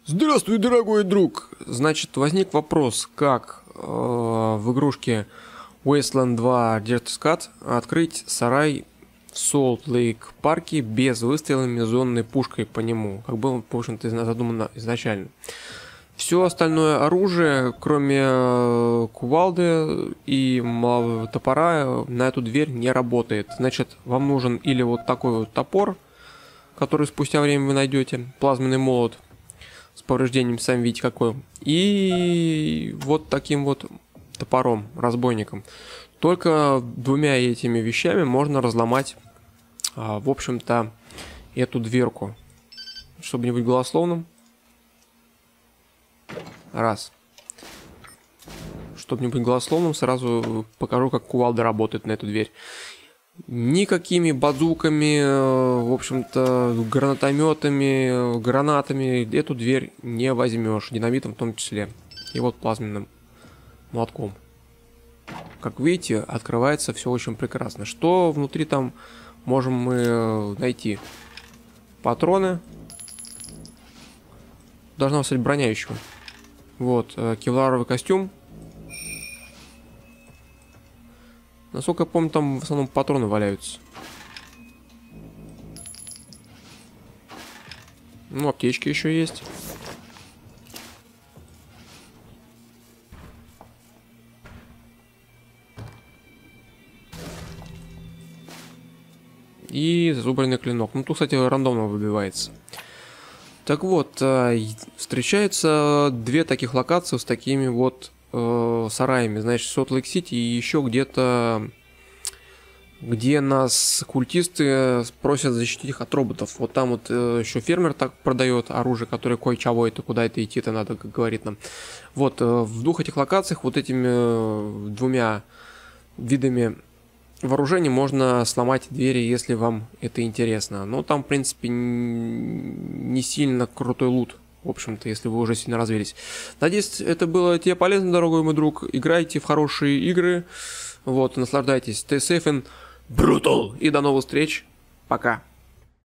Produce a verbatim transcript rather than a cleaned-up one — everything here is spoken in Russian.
Здравствуй, дорогой друг! Значит, возник вопрос, как э, в игрушке Wasteland два Director's Cut открыть сарай в Солт Лейк парке без выстрелами зонной пушкой по нему, как было, в общем-то, задумано изначально. Все остальное оружие, кроме э, кувалды и малого топора, на эту дверь не работает. Значит, вам нужен или вот такой вот топор, который спустя время вы найдете, плазменный молот с повреждением, сами видите какой, и вот таким вот топором, разбойником. Только двумя этими вещами можно разломать, а, в общем-то, эту дверку. Чтобы не быть голословным. Раз. Чтобы не быть голословным, сразу покажу, как кувалда работает на эту дверь. Никакими базуками, в общем-то, гранатометами, гранатами эту дверь не возьмешь, динамитом в том числе. И вот плазменным молотком. Как видите, открывается все очень прекрасно. Что внутри там можем мы найти? Патроны. Должна стать броня еще. Вот, кевларовый костюм. Насколько я помню, там в основном патроны валяются. Ну, аптечки еще есть. И зазубренный клинок. Ну, тут, кстати, рандомно выбивается. Так вот, встречаются две таких локации с такими вот э, сараями. Значит, Солт Лейк Сити и еще где-то, где нас культисты просят защитить их от роботов. Вот там вот э, еще фермер так продает оружие, которое кое-чего, это куда это идти-то надо, как говорит нам. Вот, э, в двух этих локациях вот этими э, двумя видами вооружений можно сломать двери, если вам это интересно. Но там, в принципе, не сильно крутой лут, в общем-то, если вы уже сильно развились. Надеюсь, это было тебе полезно, дорогой мой друг. Играйте в хорошие игры. Вот, наслаждайтесь. Stay safe and brutal. И до новых встреч. Пока.